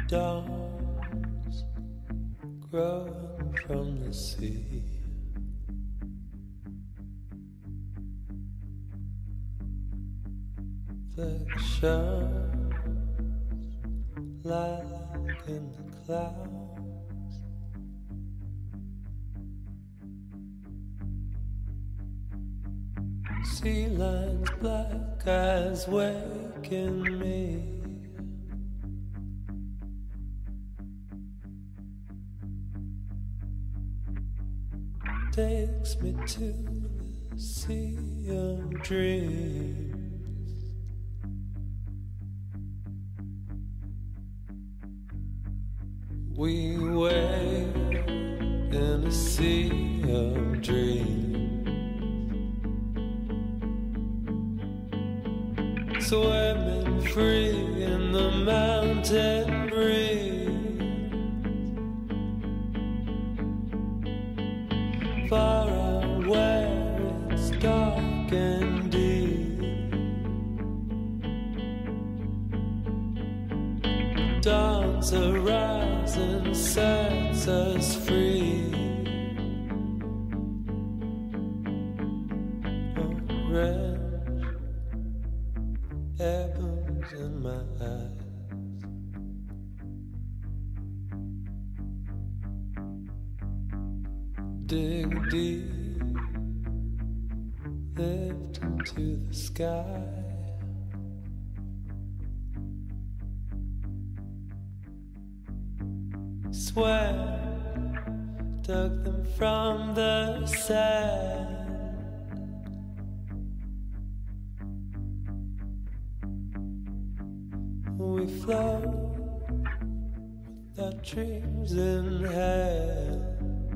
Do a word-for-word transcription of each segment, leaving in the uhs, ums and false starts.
dawns growing from the sea. Reflections like in the clouds. Sea lines black eyes waking me. Takes me to the sea of dreams. We wait in a sea of dreams, swimming free in the mountain breeze. Far out where it's dark and deep, dawns arise and sets us free. Orange ebons in my eyes. Dig deep, lift into the sky. Swear, dug them from the sand. We float with our dreams in hand.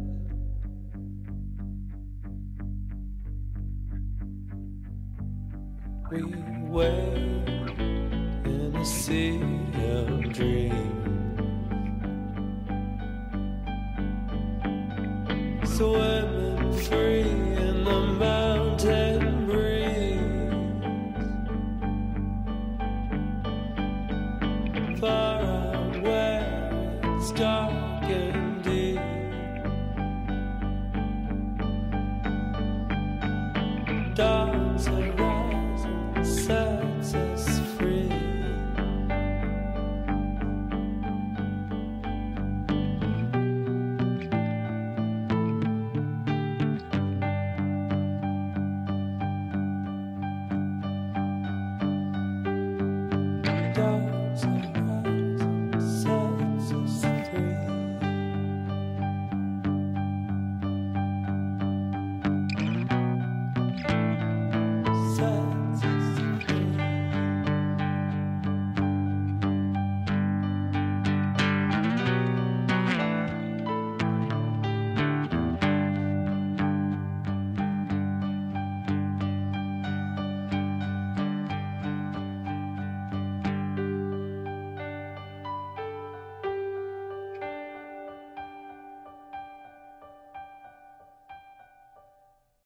We wait in a sea of dreams, swimming free in the mountain breeze. Far out where it's dark